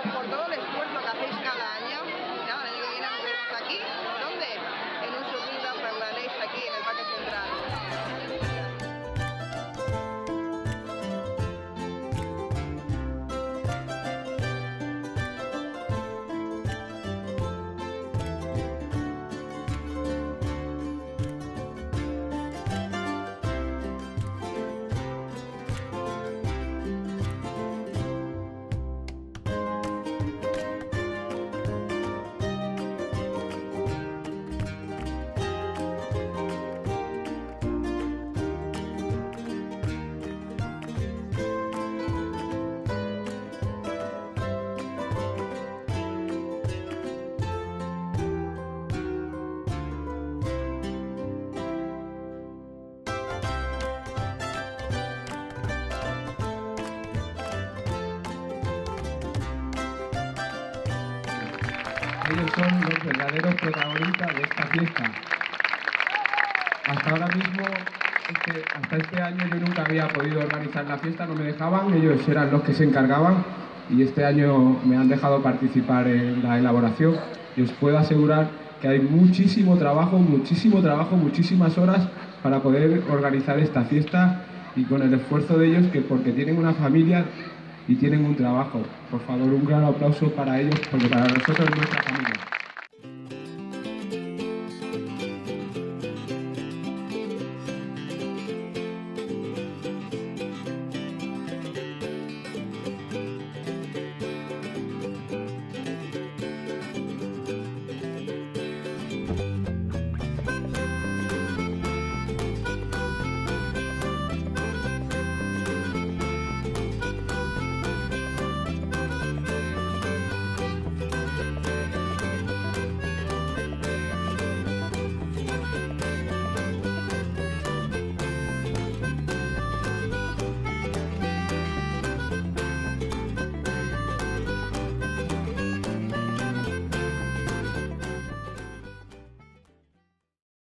por todo el esfuerzo que hacéis cada año. Ya, el año que viene nos vemos aquí. ¿Dónde? En un subida Regulanés aquí en el Parque Central. Ellos son los verdaderos protagonistas de esta fiesta. Hasta ahora mismo, hasta este año yo nunca había podido organizar la fiesta, no me dejaban, ellos eran los que se encargaban y este año me han dejado participar en la elaboración y os puedo asegurar que hay muchísimo trabajo, muchísimas horas para poder organizar esta fiesta y con el esfuerzo de ellos, que porque tienen una familia y tienen un trabajo. Por favor, un gran aplauso para ellos, porque para nosotros es nuestra familia.